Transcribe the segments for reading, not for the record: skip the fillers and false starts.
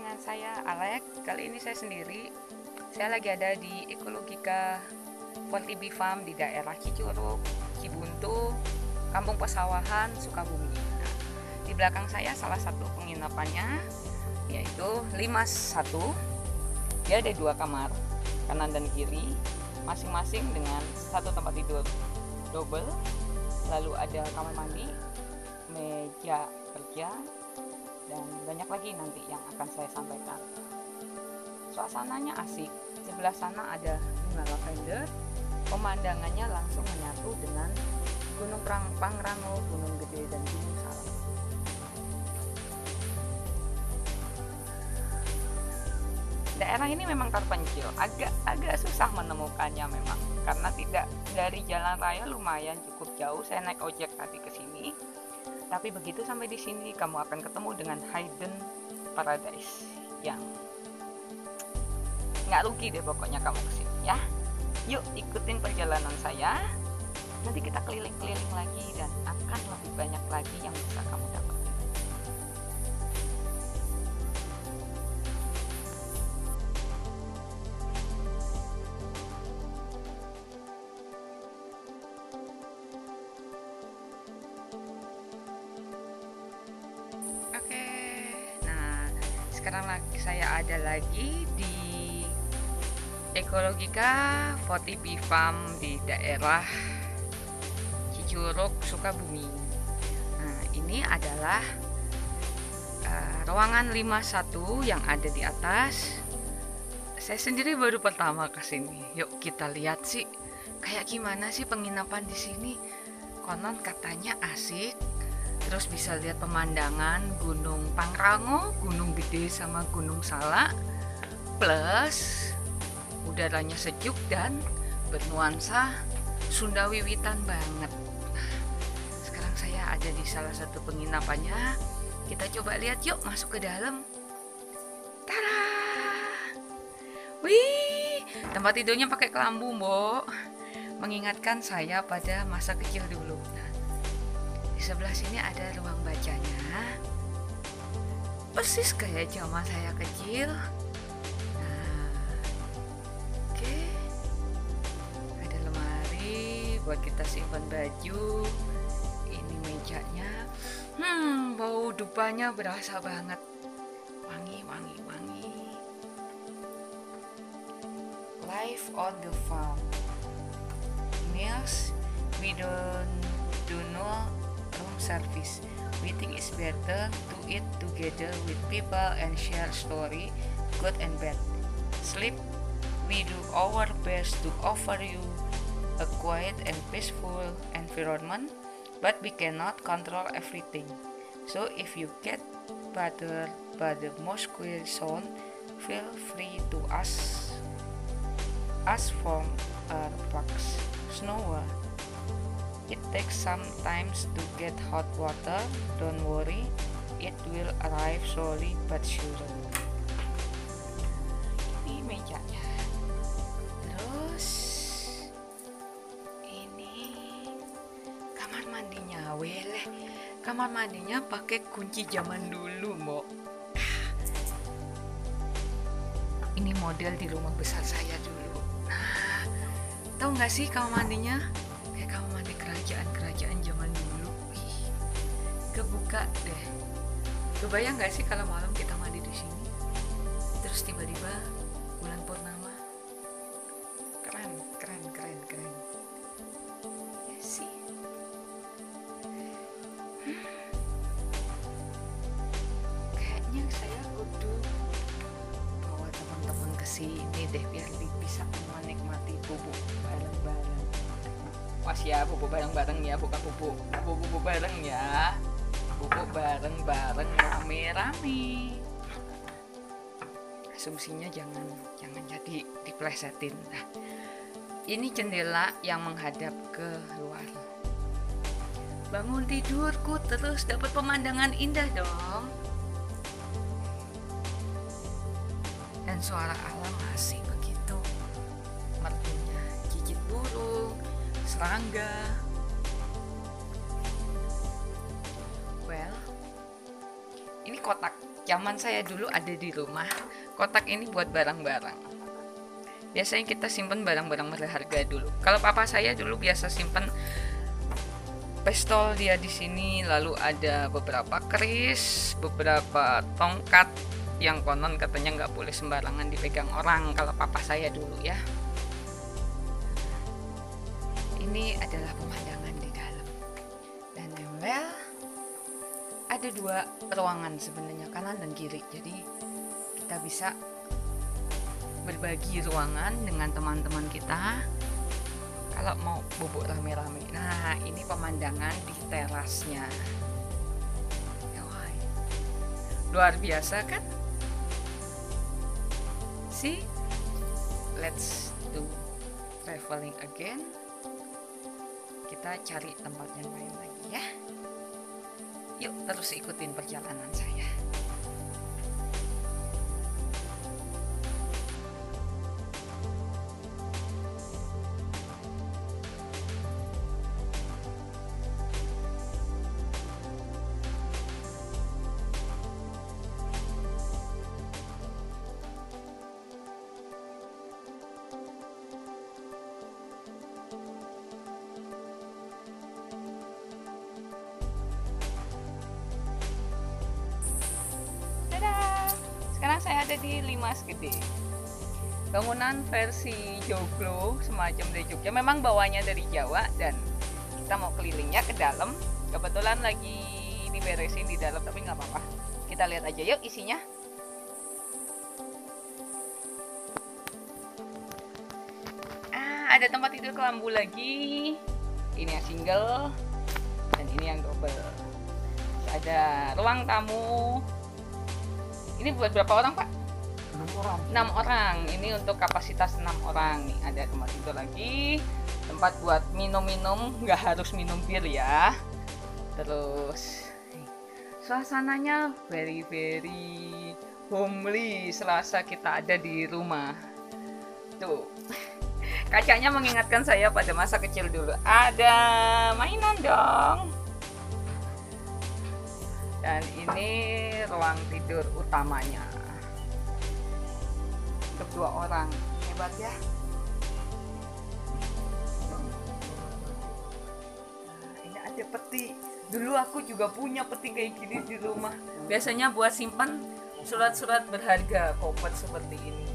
dengan saya Alek. Kali ini saya sendiri. Saya lagi ada di Ekologika 40B Farm di daerah Cicurug, Cibuntu, Kampung Pesawahan, Sukabumi. Nah, di belakang saya salah satu penginapannya yaitu 51. Dia ada 2 kamar, kanan dan kiri, masing-masing dengan satu tempat tidur double. Lalu ada kamar mandi, meja kerja, dan banyak lagi nanti yang akan saya sampaikan. Suasananya asik. Sebelah sana ada bunga lavender. Pemandangannya langsung menyatu dengan Gunung Pangrango, Gunung Gede, dan Gunung Salak. Daerah ini memang terpencil, agak susah menemukannya memang, karena tidak dari jalan raya lumayan cukup jauh. Saya naik ojek tadi ke sini. Tapi begitu sampai di sini, kamu akan ketemu dengan hidden paradise yang nggak rugi deh pokoknya kamu kesini ya. Yuk ikutin perjalanan saya. Nanti kita keliling-keliling lagi dan akan lebih banyak lagi yang bisa kamu dapat. Oke, nah sekarang saya ada lagi di Ekologika 40B Farm di daerah Cicurug, Sukabumi. Nah, ini adalah ruangan 51 yang ada di atas. Saya sendiri baru pertama ke sini. Yuk kita lihat sih kayak gimana sih penginapan di sini. Konon katanya asik. Terus bisa lihat pemandangan Gunung Pangrango, Gunung Gede, sama Gunung Salak. Plus udaranya sejuk dan bernuansa Sunda Wiwitan banget. Nah, sekarang saya ada di salah satu penginapannya. Kita coba lihat yuk, masuk ke dalam. Tada! Wih, tempat tidurnya pakai kelambu, Mbok. Mengingatkan saya pada masa kecil dulu. Nah, di sebelah sini ada ruang bacanya. Persis kayak zaman saya kecil. Buat kita simpan baju. Ini mejanya. Bau dupanya berasa banget. Wangi. Life on the farm. Meals, we do no room service. We think it's better to eat together with people and share story, good and bad. Sleep, we do our best to offer you a quiet and peaceful environment, but we cannot control everything. So if you get bothered by the mosquito sound, feel free to ask for our box. Snow. It takes some time to get hot water. Don't worry, it will arrive slowly but surely. Ini mejanya. Terus kamar mandinya pakai kunci zaman dulu, Mbok. Ini model di rumah besar saya dulu. Nah, tahu nggak sih kamar mandinya kayak kamar mandi kerajaan zaman dulu. Kebuka deh. Kebayang nggak sih kalau malam kita mandi di sini? Terus tiba-tiba bulan purnama. Keren. Ya sih. Kayaknya saya kudu bawa teman-teman ke sini deh biar bisa menikmati bubuk bareng-bareng. Pas ya bubuk bareng-bareng ya, bukan bubuk bareng ya. Bubuk bareng-bareng rame-rame. Asumsinya jangan jadi diplesetin. Nah, ini jendela yang menghadap ke luar. Bangun tidurku terus dapat pemandangan indah dong. Dan suara alam masih begitu merdunya. Cicit burung, serangga. Well, ini kotak zaman saya dulu ada di rumah. Kotak ini buat barang-barang. Biasanya kita simpan barang-barang berharga dulu. Kalau papa saya dulu biasa simpan pistol dia di sini, lalu ada beberapa keris, beberapa tongkat yang konon katanya nggak boleh sembarangan dipegang orang kalau papa saya dulu ya. Ini adalah pemandangan di dalam. Dan well, ada dua ruangan sebenarnya, kanan dan kiri. Jadi kita bisa berbagi ruangan dengan teman-teman kita kalau mau bubuk rame-rame. Nah, ini pemandangan di terasnya. Luar biasa kan? See? Let's do traveling again. Kita cari tempat yang lain lagi ya. Yuk terus ikutin perjalanan saya. Sekarang saya ada di Limas Gede. Bangunan versi joglo semacam dari Jogja. Memang bawahnya dari Jawa dan kita mau kelilingnya ke dalam. Kebetulan lagi diberesin di dalam tapi nggak apa-apa. Kita lihat aja yuk isinya. Ada tempat tidur kelambu lagi. Ini yang single dan ini yang double. Ada ruang tamu. Ini buat berapa orang, Pak? 6 orang. 6 orang. Ini untuk kapasitas 6 orang. Nih, ada tempat tidur lagi. Tempat buat minum-minum, nggak harus minum bir ya. Terus suasananya very homely selasa kita ada di rumah. Tuh. Kacanya mengingatkan saya pada masa kecil dulu. Ada mainan dong. Dan ini ruang tidur utamanya untuk 2 orang. Hebat ya. Ini ada peti. Dulu aku juga punya peti kayak gini di rumah. Biasanya buat simpan surat-surat berharga, koper seperti ini.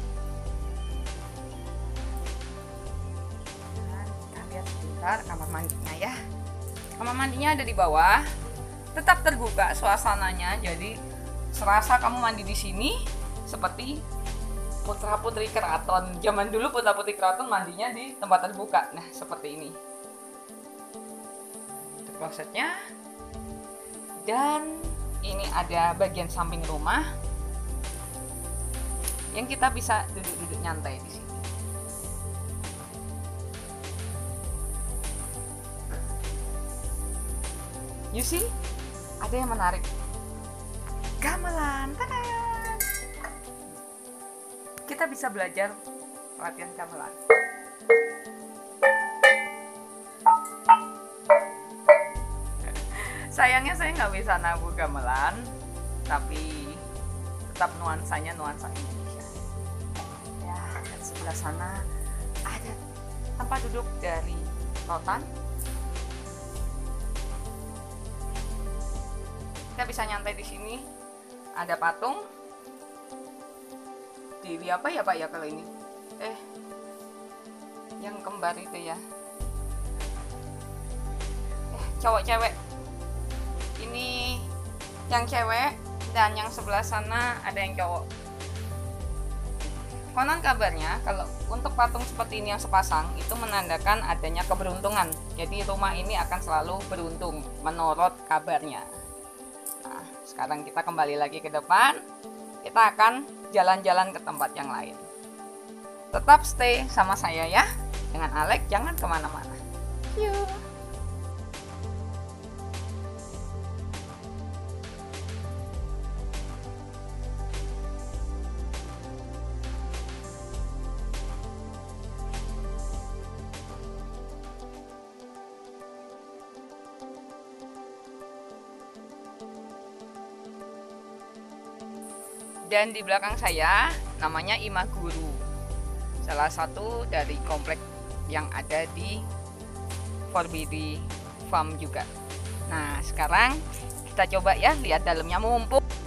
Nah, kita lihat sebentar kamar mandinya ya. Kamar mandinya ada di bawah. Tetap terbuka suasananya, jadi serasa kamu mandi di sini seperti putra putri keraton. Zaman dulu putra putri keraton mandinya di tempat terbuka. Nah, seperti ini. Itu klosetnya. Dan ini ada bagian samping rumah yang kita bisa duduk-duduk nyantai di sini. You see? Ada yang menarik. Gamelan. Tada! Kita bisa belajar latihan gamelan. Sayangnya saya nggak bisa nabuh gamelan, tapi tetap nuansanya nuansa Indonesia. Ya, dan sebelah sana ada tempat duduk dari rotan. Kita bisa nyantai di sini. Ada patung. Dewi apa ya Pak ya kalau ini? Yang kembar itu ya. Cowok cewek. Ini yang cewek dan yang sebelah sana ada yang cowok. Konon kabarnya kalau untuk patung seperti ini yang sepasang itu menandakan adanya keberuntungan. Jadi rumah ini akan selalu beruntung menurut kabarnya. Nah, sekarang kita kembali lagi ke depan. Kita akan jalan-jalan ke tempat yang lain. Tetap stay sama saya ya. Dengan Alex, jangan kemana-mana. Yuk. Dan di belakang saya namanya Imaguru, salah satu dari komplek yang ada di Forbidden Farm juga. Nah, sekarang kita coba ya lihat dalamnya, mumpung